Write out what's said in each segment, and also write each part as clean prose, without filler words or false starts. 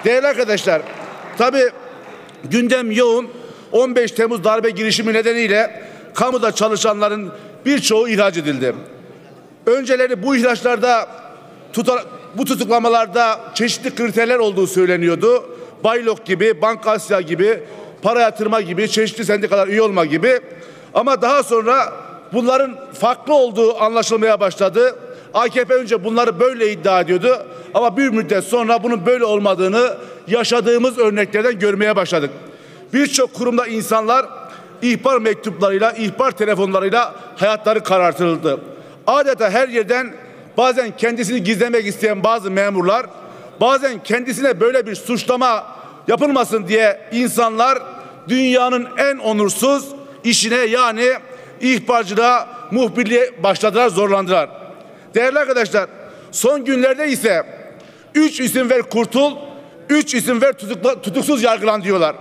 Değerli arkadaşlar, tabii gündem yoğun. 15 Temmuz darbe girişimi nedeniyle kamuda çalışanların birçoğu ihraç edildi. Önceleri bu ihraçlarda, bu tutuklamalarda çeşitli kriterler olduğu söyleniyordu. Baylok gibi, Bank Asya gibi, para yatırma gibi, çeşitli sendikalar üye olma gibi. Ama daha sonra bunların farklı olduğu anlaşılmaya başladı. AKP önce bunları böyle iddia ediyordu. Ama bir müddet sonra bunun böyle olmadığını yaşadığımız örneklerden görmeye başladık. Birçok kurumda insanlar ihbar mektuplarıyla, ihbar telefonlarıyla hayatları karartıldı. Adeta her yerden bazen kendisini gizlemek isteyen bazı memurlar, bazen kendisine böyle bir suçlama yapılmasın diye insanlar dünyanın en onursuz işine, yani ihbarcılığa, muhbirliğe başladılar, zorlandılar. Değerli arkadaşlar, son günlerde ise 3 isim ver kurtul, 3 isim ver tutuksuz yargılan diyorlar.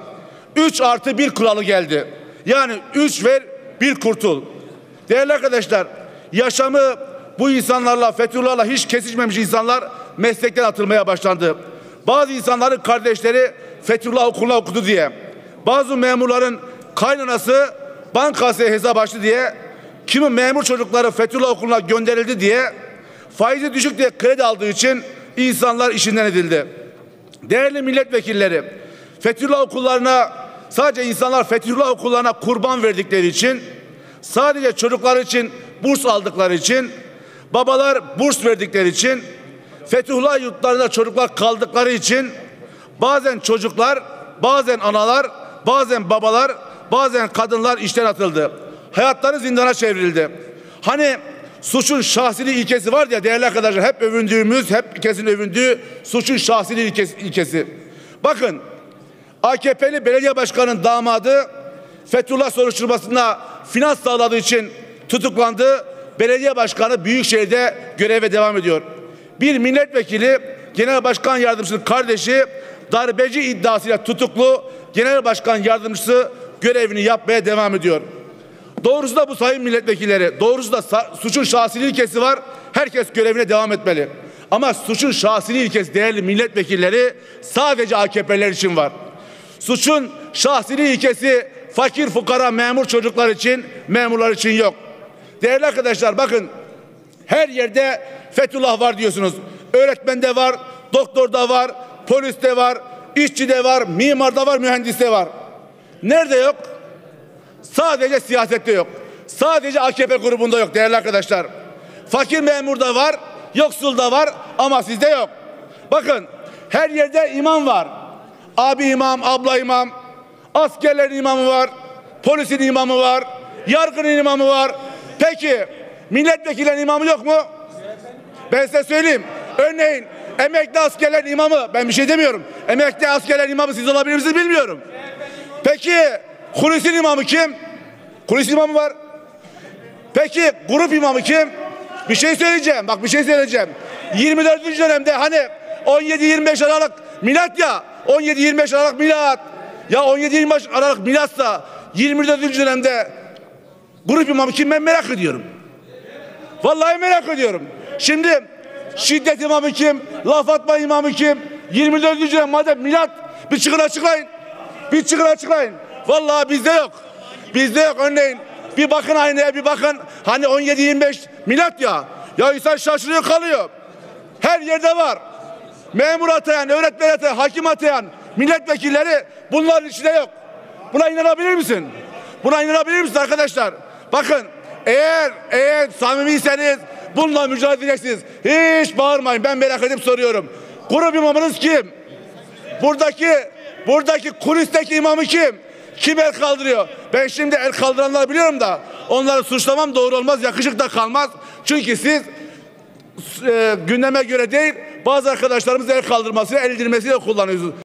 3+1 kuralı geldi. Yani 3 ver 1 kurtul. Değerli arkadaşlar, yaşamı bu insanlarla, FETÖ'lerle hiç kesişmemiş insanlar meslekten atılmaya başlandı. Bazı insanların kardeşleri Fethullah okuluna okudu diye, bazı memurların kaynanası bankasya hesap açtı diye, kimi memur çocukları Fethullah okuluna gönderildi diye, faizi düşük diye kredi aldığı için insanlar işinden edildi. Değerli milletvekilleri, Fethullah okullarına, sadece insanlar Fethullah okullarına kurban verdikleri için, sadece çocuklar için burs aldıkları için, babalar burs verdikleri için, Fethullah yurtlarında çocuklar kaldıkları için bazen çocuklar, bazen analar, bazen babalar, bazen kadınlar işten atıldı. Hayatları zindana çevrildi. Hani suçun şahsiliği ilkesi var ya değerli arkadaşlar, hep övündüğümüz, hep kesin övündüğü suçun şahsiliği ilkesi. Bakın, AKP'li belediye başkanının damadı Fethullah soruşturmasında finans sağladığı için tutuklandı. Belediye başkanı Büyükşehir'de göreve devam ediyor. Bir milletvekili genel başkan yardımcısının kardeşi darbeci iddiasıyla tutuklu, genel başkan yardımcısı görevini yapmaya devam ediyor. Doğrusu da bu sayın milletvekilleri, doğrusu da suçun şahsiliği ilkesi var. Herkes görevine devam etmeli. Ama suçun şahsiliği ilkesi değerli milletvekilleri sadece AKP'ler için var. Suçun şahsiliği ilkesi fakir fukara memur çocuklar için, memurlar için yok. Değerli arkadaşlar, bakın, her yerde Fethullah var diyorsunuz. Öğretmende var, doktorda var, poliste var, işçide var, mimarda var, mühendiste var. Nerede yok? Sadece siyasette yok. Sadece AKP grubunda yok değerli arkadaşlar. Fakir memurda var, yoksulda var ama sizde yok. Bakın, her yerde imam var. Abi imam, abla imam, askerlerin imamı var, polisin imamı var, yargının imamı var. Peki milletvekillerinin imamı yok mu? Ben size söyleyeyim. Örneğin emekli askerlerin imamı, ben bir şey demiyorum. Emekli askerlerin imamı siz olabilir misiniz bilmiyorum. Peki Hulusi'nin imamı kim? Hulusi imamı var. Peki grup imamı kim? Bir şey söyleyeceğim. Bak, bir şey söyleyeceğim. 24. dönemde hani 17-25 Aralık milat ya. 17-25 Aralık milat. Ya 17-25 Aralık milatsa 24. dönemde grup imamı kim, ben merak ediyorum. Vallahi merak ediyorum. Şimdi şiddet imamı kim? Laf atma imamı kim? 24. dönem madem milat, bir çıkın açıklayın. Bir çıkın açıklayın. Vallahi bizde yok. Bizde yok. Örneğin bir bakın aynaya, bir bakın. Hani 17-25 milat ya. Ya insan şaşırıyor kalıyor. Her yerde var. Memur atayan, öğretmen atayan, hakim atayan milletvekilleri bunların içinde yok. Buna inanabilir misin? Buna inanabilir misin arkadaşlar? Bakın, eğer samimiyseniz bununla mücadele edeceksiniz. Hiç bağırmayın. Ben merak edip soruyorum. Grup imamınız kim? Buradaki kulisteki imamı kim? Kim el kaldırıyor? Ben şimdi el kaldıranları biliyorum da onları suçlamam doğru olmaz, yakışık da kalmaz. Çünkü siz gündeme göre değil, bazı arkadaşlarımız el kaldırmasıyla, el indirmesiyle kullanıyorsunuz.